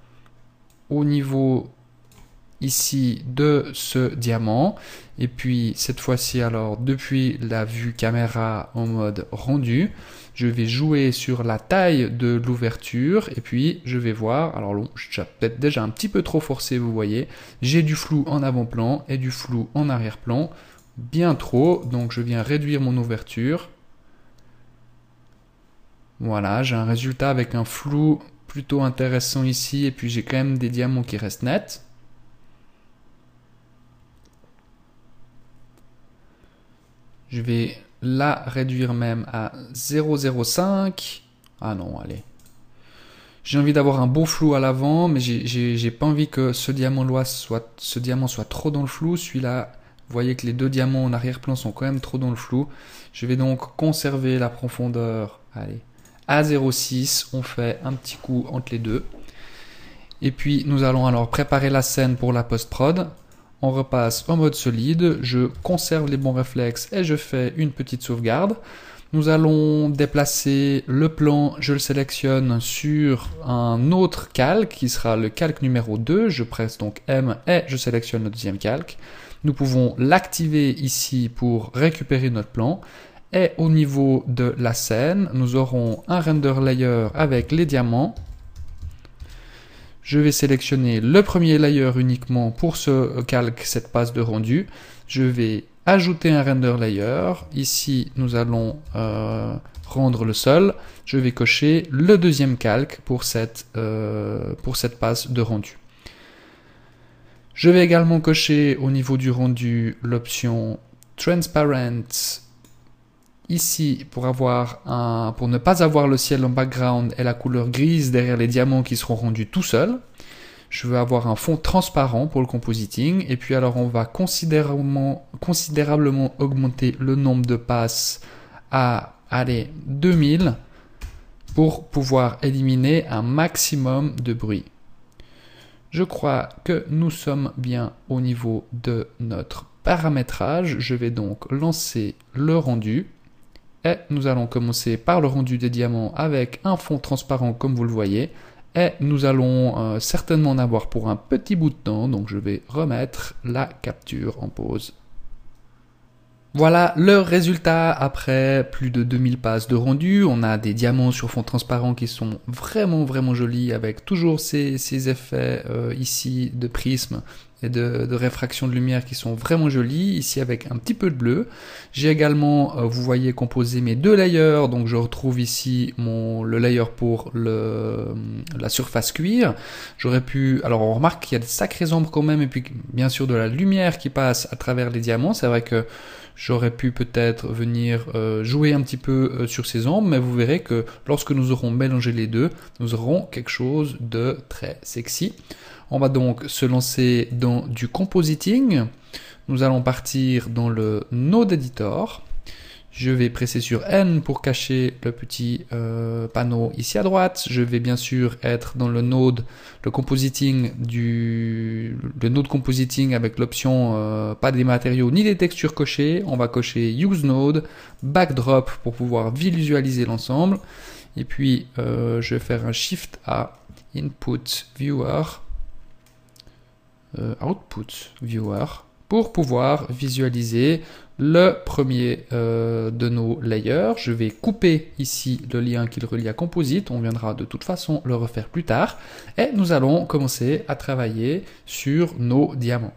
au niveau ici de ce diamant. Et puis cette fois-ci alors depuis la vue caméra en mode rendu, je vais jouer sur la taille de l'ouverture et puis je vais voir, alors bon, je suis peut-être déjà un petit peu trop forcé, vous voyez, j'ai du flou en avant-plan et du flou en arrière-plan, bien trop, donc je viens réduire mon ouverture. Voilà, j'ai un résultat avec un flou plutôt intéressant ici et puis j'ai quand même des diamants qui restent nets. Je vais la réduire même à zéro virgule zéro cinq. Ah non, allez. J'ai envie d'avoir un beau flou à l'avant, mais j'ai pas envie que ce diamant-là soit, ce diamant soit trop dans le flou. Celui-là, vous voyez que les deux diamants en arrière-plan sont quand même trop dans le flou. Je vais donc conserver la profondeur. Allez, à zéro virgule six, on fait un petit coup entre les deux. Et puis, nous allons alors préparer la scène pour la post-prod. On repasse en mode solide, je conserve les bons réflexes et je fais une petite sauvegarde. Nous allons déplacer le plan, je le sélectionne sur un autre calque qui sera le calque numéro deux. Je presse donc M et je sélectionne le deuxième calque. Nous pouvons l'activer ici pour récupérer notre plan. Et au niveau de la scène, nous aurons un render layer avec les diamants. Je vais sélectionner le premier layer uniquement pour ce calque, cette passe de rendu. Je vais ajouter un render layer. Ici, nous allons euh, rendre le sol. Je vais cocher le deuxième calque pour cette, euh, pour cette passe de rendu. Je vais également cocher au niveau du rendu l'option Transparent. Ici, pour, avoir un, pour ne pas avoir le ciel en background et la couleur grise derrière les diamants qui seront rendus tout seuls, je veux avoir un fond transparent pour le compositing. Et puis alors, on va considérablement, considérablement augmenter le nombre de passes à allez, deux mille pour pouvoir éliminer un maximum de bruit. Je crois que nous sommes bien au niveau de notre paramétrage. Je vais donc lancer le rendu. Et nous allons commencer par le rendu des diamants avec un fond transparent comme vous le voyez. Et nous allons euh, certainement en avoir pour un petit bout de temps. Donc je vais remettre la capture en pause. Voilà le résultat après plus de deux mille passes de rendu. On a des diamants sur fond transparent qui sont vraiment vraiment jolis avec toujours ces, ces effets euh, ici de prisme et de, de réfraction de lumière qui sont vraiment jolies, ici avec un petit peu de bleu. J'ai également, euh, vous voyez, composé mes deux layers, donc je retrouve ici mon, le layer pour le, la surface cuir. J'aurais pu, alors on remarque qu'il y a des sacrées ombres quand même, et puis bien sûr de la lumière qui passe à travers les diamants. C'est vrai que j'aurais pu peut-être venir euh, jouer un petit peu euh, sur ces ombres, mais vous verrez que lorsque nous aurons mélangé les deux, nous aurons quelque chose de très sexy. On va donc se lancer dans du compositing. Nous allons partir dans le Node Editor. Je vais presser sur N pour cacher le petit euh, panneau ici à droite. Je vais bien sûr être dans le node, le compositing du, le node compositing avec l'option euh, pas des matériaux ni des textures cochées. On va cocher Use Node, Backdrop pour pouvoir visualiser l'ensemble. Et puis euh, je vais faire un Shift A, Input Viewer, euh, Output Viewer, pour pouvoir visualiser le premier euh, de nos layers. Je vais couper ici le lien qui le relie à Composite. On viendra de toute façon le refaire plus tard. Et nous allons commencer à travailler sur nos diamants.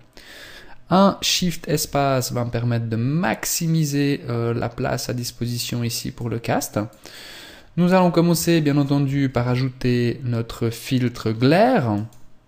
Un Shift Espace va me permettre de maximiser euh, la place à disposition ici pour le cast. Nous allons commencer bien entendu par ajouter notre filtre Glare.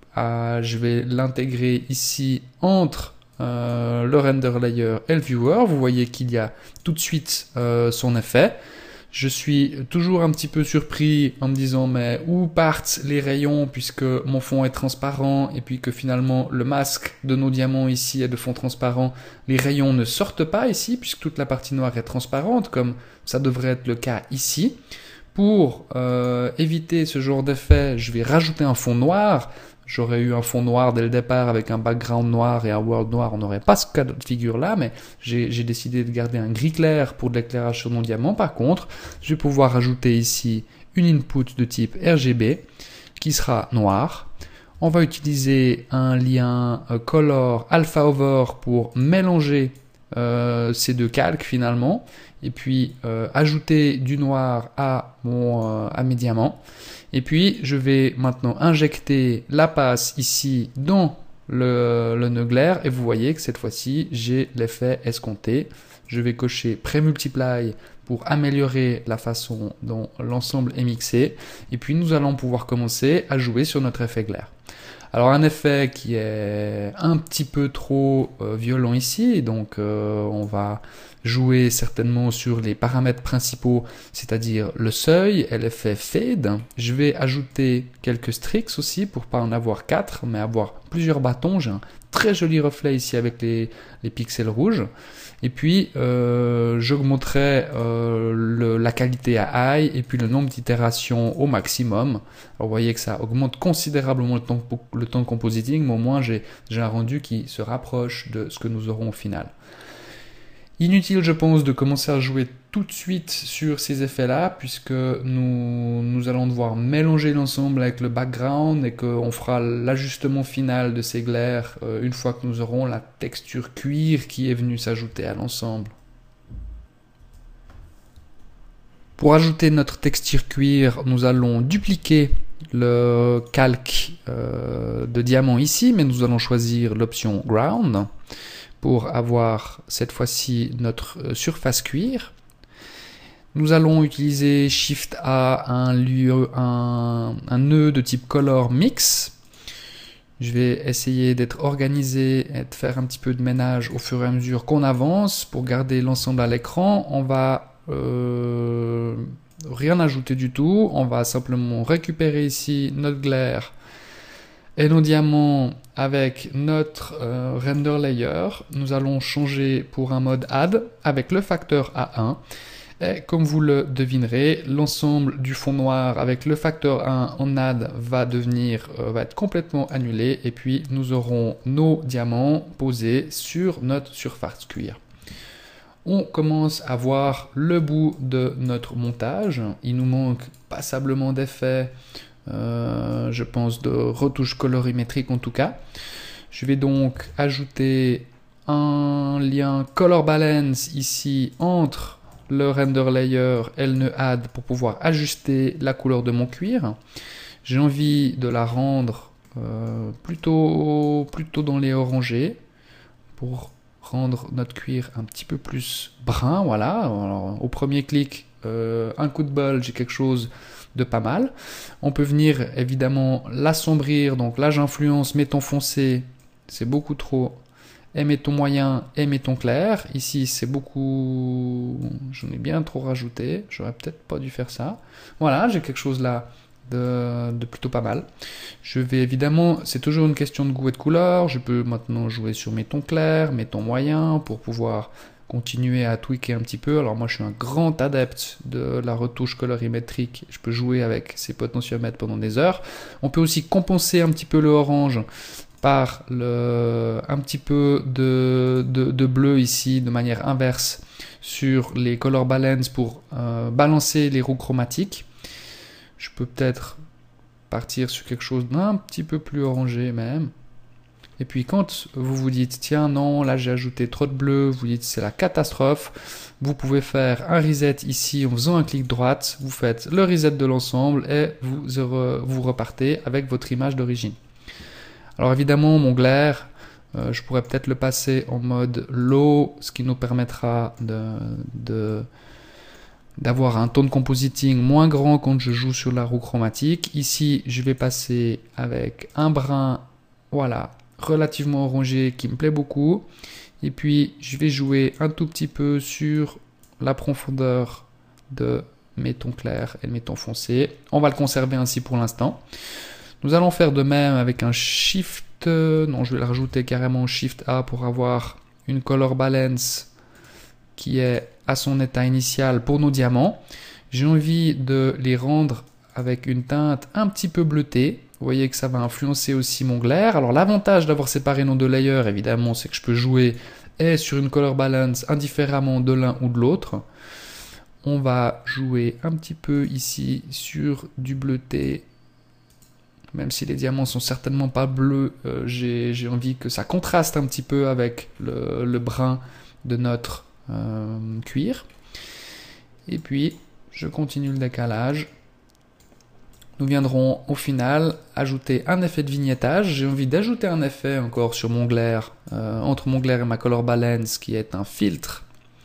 Ah, je vais l'intégrer ici entre Euh, le render layer et le viewer. Vous voyez qu'il y a tout de suite euh, son effet. Je suis toujours un petit peu surpris en me disant mais où partent les rayons puisque mon fond est transparent et puis que finalement le masque de nos diamants ici est de fond transparent. Les rayons ne sortent pas ici puisque toute la partie noire est transparente comme ça devrait être le cas ici. Pour euh, éviter ce genre d'effet, je vais rajouter un fond noir. J'aurais eu un fond noir dès le départ avec un background noir et un world noir, on n'aurait pas ce cas de figure là, mais j'ai décidé de garder un gris clair pour de l'éclairage sur mon diamant. Par contre, je vais pouvoir ajouter ici une input de type R G B qui sera noir. On va utiliser un lien euh, color alpha over pour mélanger euh, ces deux calques finalement, et puis euh, ajouter du noir à, mon, euh, à mes diamants. Et puis, je vais maintenant injecter la passe ici dans le, le nœud Glare et vous voyez que cette fois-ci, j'ai l'effet escompté. Je vais cocher Premultiply pour améliorer la façon dont l'ensemble est mixé. Et puis, nous allons pouvoir commencer à jouer sur notre effet Glare. Alors, un effet qui est un petit peu trop euh, violent ici, donc euh, on va jouer certainement sur les paramètres principaux, c'est-à-dire le seuil et l'effet fade. Je vais ajouter quelques streaks aussi pour pas en avoir quatre, mais avoir plusieurs bâtons. J'ai un très joli reflet ici avec les, les pixels rouges. Et puis, euh, j'augmenterai euh, le, la qualité à high et puis le nombre d'itérations au maximum. Alors, vous voyez que ça augmente considérablement le temps, le temps de compositing, mais au moins j'ai un rendu qui se rapproche de ce que nous aurons au final. Inutile, je pense, de commencer à jouer tout de suite sur ces effets-là, puisque nous, nous allons devoir mélanger l'ensemble avec le background et qu'on fera l'ajustement final de ces glaires euh, une fois que nous aurons la texture cuir qui est venue s'ajouter à l'ensemble. Pour ajouter notre texture cuir, nous allons dupliquer le calque euh, de diamant ici, mais nous allons choisir l'option Ground pour avoir cette fois-ci notre surface cuir. Nous allons utiliser Shift A, un, lieu, un, un nœud de type Color Mix. Je vais essayer d'être organisé et de faire un petit peu de ménage au fur et à mesure qu'on avance pour garder l'ensemble à l'écran. On va euh, rien ajouter du tout. On va simplement récupérer ici notre glare et nos diamants avec notre euh, render layer. Nous allons changer pour un mode add avec le facteur A un. Et comme vous le devinerez, l'ensemble du fond noir avec le facteur un en add va devenir, euh, va être complètement annulé. Et puis nous aurons nos diamants posés sur notre surface cuir. On commence à voir le bout de notre montage. Il nous manque passablement d'effets. Euh, je pense de retouches colorimétriques en tout cas. Je vais donc ajouter un lien color balance ici entre le render layer et le nœud add pour pouvoir ajuster la couleur de mon cuir. J'ai envie de la rendre euh, plutôt, plutôt dans les orangés pour rendre notre cuir un petit peu plus brun. Voilà. Alors, au premier clic, euh, un coup de bol, j'ai quelque chose de pas mal. On peut venir évidemment l'assombrir. Donc là, j'influence méton foncé, c'est beaucoup trop. Et méton moyen et méton clair. Ici, c'est beaucoup... J'en ai bien trop rajouté. J'aurais peut-être pas dû faire ça. Voilà, j'ai quelque chose là de, de plutôt pas mal. Je vais évidemment... C'est toujours une question de goût et de couleur. Je peux maintenant jouer sur méton clair, méton moyen pour pouvoir continuer à tweaker un petit peu. Alors moi, je suis un grand adepte de la retouche colorimétrique. Je peux jouer avec ces potentiomètres pendant des heures. On peut aussi compenser un petit peu le orange par le, un petit peu de, de, de bleu ici de manière inverse sur les color balance pour euh, balancer les roues chromatiques. Je peux peut-être partir sur quelque chose d'un petit peu plus orangé même. Et puis quand vous vous dites tiens non là j'ai ajouté trop de bleu, vous dites c'est la catastrophe, vous pouvez faire un reset ici en faisant un clic droite, vous faites le reset de l'ensemble et vous, vous repartez avec votre image d'origine. Alors évidemment, mon glaire, euh, je pourrais peut-être le passer en mode low, ce qui nous permettra de, de, d'avoir un taux de compositing moins grand quand je joue sur la roue chromatique. Ici, je vais passer avec un brun, voilà, relativement orangé qui me plaît beaucoup. Et puis, je vais jouer un tout petit peu sur la profondeur de mes tons clairs et mes tons foncés. On va le conserver ainsi pour l'instant. Nous allons faire de même avec un Shift, non je vais le rajouter carrément Shift A pour avoir une color balance qui est à son état initial pour nos diamants. J'ai envie de les rendre avec une teinte un petit peu bleutée. Vous voyez que ça va influencer aussi mon glaire. Alors l'avantage d'avoir séparé nos deux layers évidemment c'est que je peux jouer et sur une color balance indifféremment de l'un ou de l'autre. On va jouer un petit peu ici sur du bleuté. Même si les diamants sont certainement pas bleus, euh, j'ai envie que ça contraste un petit peu avec le, le brun de notre euh, cuir. Et puis, je continue le décalage. Nous viendrons au final ajouter un effet de vignettage. J'ai envie d'ajouter un effet encore sur mon glaire, euh, entre mon glaire et ma color balance, qui est un filtre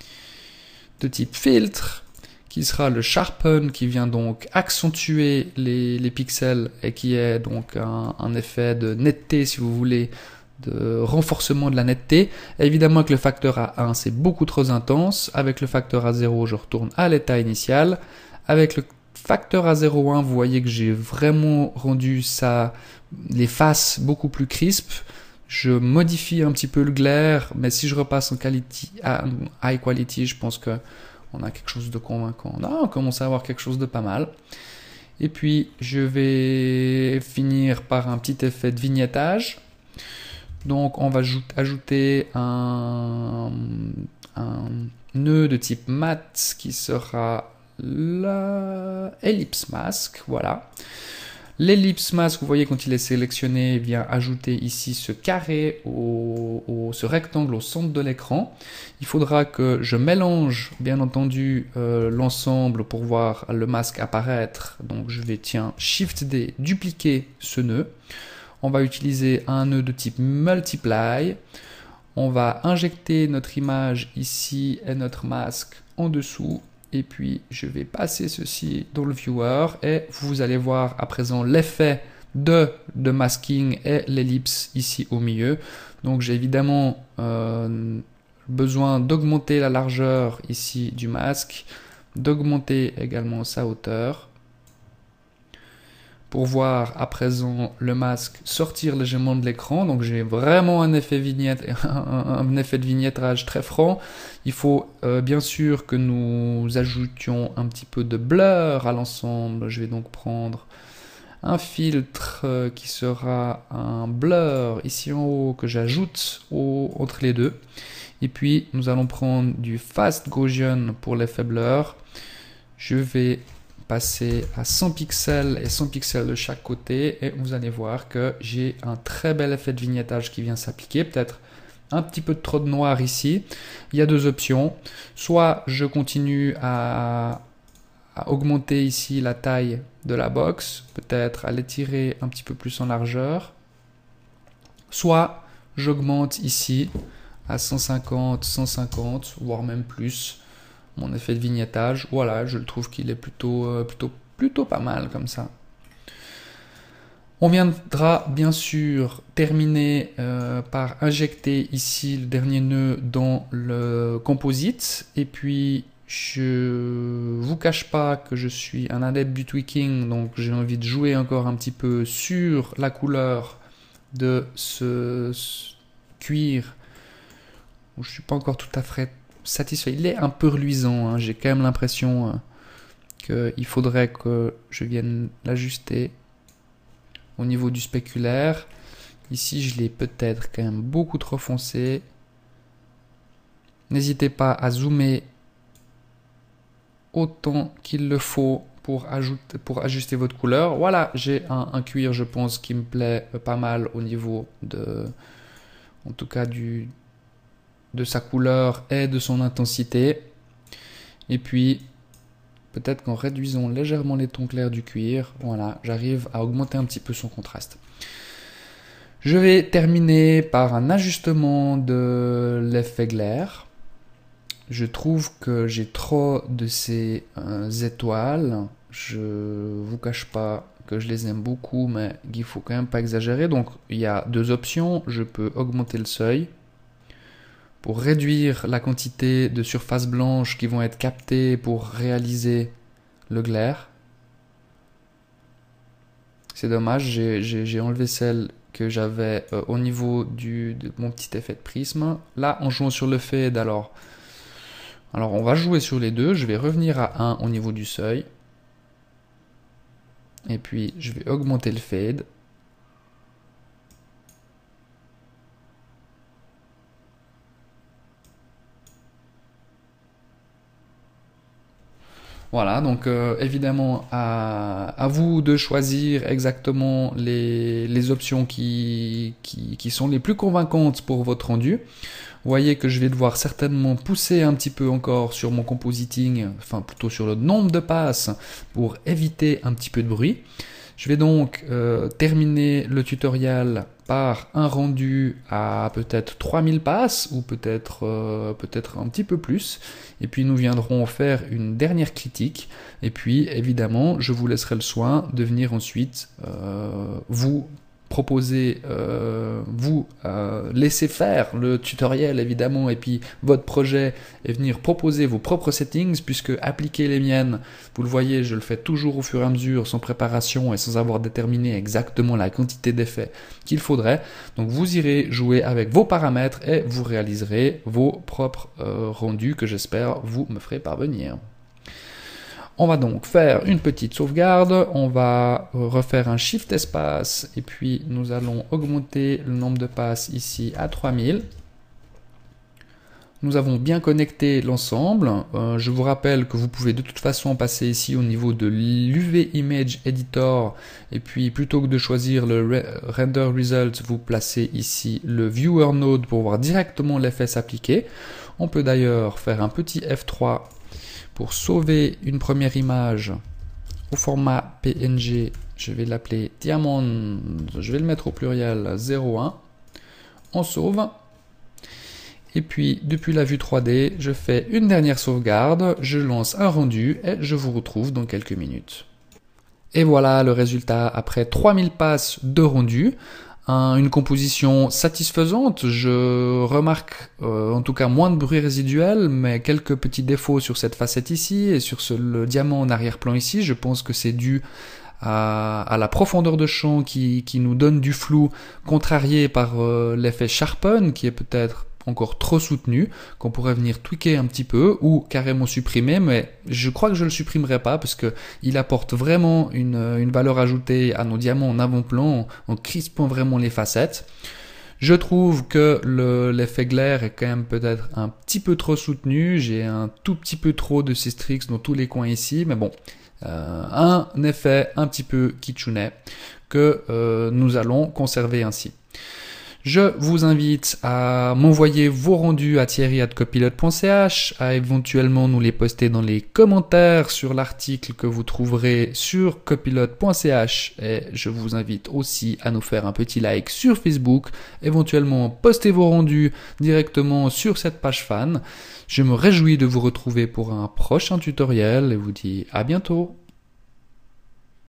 de type filtre, qui sera le sharpen, qui vient donc accentuer les, les pixels et qui est donc un, un effet de netteté, si vous voulez, de renforcement de la netteté. Et évidemment avec le facteur A un c'est beaucoup trop intense, avec le facteur A zéro je retourne à l'état initial, avec le facteur A zéro virgule un vous voyez que j'ai vraiment rendu ça, les faces beaucoup plus crisp. Je modifie un petit peu le glaire, mais si je repasse en quality, à high quality, je pense que on a quelque chose de convaincant. Là, on commence à avoir quelque chose de pas mal. Et puis, je vais finir par un petit effet de vignettage. Donc, on va ajouter un, un nœud de type mat qui sera la ellipse mask. Voilà. L'ellipse mask, vous voyez, quand il est sélectionné, vient ajouter ici ce carré, au, au, ce rectangle au centre de l'écran. Il faudra que je mélange, bien entendu, euh, l'ensemble pour voir le masque apparaître. Donc je vais, tiens, Shift D, dupliquer ce nœud. On va utiliser un nœud de type Multiply. On va injecter notre image ici et notre masque en dessous. Et puis, je vais passer ceci dans le viewer et vous allez voir à présent l'effet de, de masking et l'ellipse ici au milieu. Donc, j'ai évidemment euh, besoin d'augmenter la largeur ici du masque, d'augmenter également sa hauteur pour voir à présent le masque sortir légèrement de l'écran. Donc j'ai vraiment un effet vignette, un, un effet de vignettage très franc. Il faut euh, bien sûr que nous ajoutions un petit peu de blur à l'ensemble. Je vais donc prendre un filtre euh, qui sera un blur ici en haut que j'ajoute entre les deux. Et puis nous allons prendre du fast Gaussian pour l'effet blur. Je vais passer à cent pixels et cent pixels de chaque côté et vous allez voir que j'ai un très bel effet de vignettage qui vient s'appliquer. Peut-être un petit peu de trop de noir ici. Il y a deux options. Soit je continue à, à augmenter ici la taille de la box, peut-être à l'étirer un petit peu plus en largeur. soit j'augmente ici à cent cinquante, cent cinquante, voire même plus, mon effet de vignettage. Voilà, je le trouve qu'il est plutôt, euh, plutôt, plutôt pas mal comme ça. On viendra bien sûr terminer euh, par injecter ici le dernier nœud dans le composite. Et puis, je vous cache pas que je suis un adepte du tweaking, donc j'ai envie de jouer encore un petit peu sur la couleur de ce, ce cuir. Je suis pas encore tout à fait satisfait. Il est un peu reluisant, hein. J'ai quand même l'impression euh, qu'il faudrait que je vienne l'ajuster au niveau du spéculaire. Ici, je l'ai peut-être quand même beaucoup trop foncé. N'hésitez pas à zoomer autant qu'il le faut pour, ajouter, pour ajuster votre couleur. Voilà, j'ai un, un cuir, je pense, qui me plaît pas mal au niveau de, en tout cas, du, de sa couleur et de son intensité. Et puis, peut-être qu'en réduisant légèrement les tons clairs du cuir, voilà, j'arrive à augmenter un petit peu son contraste. Je vais terminer par un ajustement de l'effet glaire. Je trouve que j'ai trop de ces euh, étoiles. Je vous cache pas que je les aime beaucoup, mais il faut quand même pas exagérer. Donc il y a deux options. Je peux augmenter le seuil pour réduire la quantité de surfaces blanches qui vont être captées pour réaliser le glaire. C'est dommage, j'ai enlevé celle que j'avais euh, au niveau du, de mon petit effet de prisme. Là, en jouant sur le fade, alors, alors on va jouer sur les deux. Je vais revenir à un au niveau du seuil. Et puis, je vais augmenter le fade. Voilà, donc euh, évidemment à, à vous de choisir exactement les, les options qui, qui, qui sont les plus convaincantes pour votre rendu. Vous voyez que je vais devoir certainement pousser un petit peu encore sur mon compositing, enfin plutôt sur le nombre de passes pour éviter un petit peu de bruit. Je vais donc euh, terminer le tutoriel par un rendu à peut-être trois mille passes ou peut-être euh, peut-être un petit peu plus. Et puis nous viendrons faire une dernière critique. Et puis évidemment, je vous laisserai le soin de venir ensuite euh, vous proposer, euh, vous euh, laisser faire le tutoriel évidemment et puis votre projet et venir proposer vos propres settings, puisque appliquer les miennes, vous le voyez, je le fais toujours au fur et à mesure sans préparation et sans avoir déterminé exactement la quantité d'effets qu'il faudrait. Donc vous irez jouer avec vos paramètres et vous réaliserez vos propres euh, rendus que j'espère vous me ferez parvenir. On va donc faire une petite sauvegarde, on va refaire un shift espace et puis nous allons augmenter le nombre de passes ici à trois mille. Nous avons bien connecté l'ensemble. Euh, je vous rappelle que vous pouvez de toute façon passer ici au niveau de l'U V Image Editor et puis plutôt que de choisir le Render Result, vous placez ici le Viewer Node pour voir directement l'effet s'appliquer. On peut d'ailleurs faire un petit F trois pour sauver une première image au format P N G. Je vais l'appeler Diamond, je vais le mettre au pluriel zéro un. On sauve. Et puis, depuis la vue trois D, je fais une dernière sauvegarde, je lance un rendu et je vous retrouve dans quelques minutes. Et voilà le résultat après trois mille passes de rendu. Un, une composition satisfaisante, je remarque euh, en tout cas moins de bruit résiduel, mais quelques petits défauts sur cette facette ici et sur ce, le diamant en arrière-plan ici. Je pense que c'est dû à, à la profondeur de champ qui, qui nous donne du flou, contrarié par euh, l'effet Sharpen qui est peut-être encore trop soutenu, qu'on pourrait venir tweaker un petit peu ou carrément supprimer, mais je crois que je le supprimerai pas parce que il apporte vraiment une, une valeur ajoutée à nos diamants en avant-plan en, en crispant vraiment les facettes. Je trouve que l'effet glaire est quand même peut-être un petit peu trop soutenu, j'ai un tout petit peu trop de ces strix dans tous les coins ici, mais bon, euh, un effet un petit peu kitschounet que euh, nous allons conserver ainsi. Je vous invite à m'envoyer vos rendus à thierry arobase copilote point c h, à éventuellement nous les poster dans les commentaires sur l'article que vous trouverez sur copilote point c h, et je vous invite aussi à nous faire un petit like sur Facebook, éventuellement poster vos rendus directement sur cette page fan. Je me réjouis de vous retrouver pour un prochain tutoriel et vous dis à bientôt.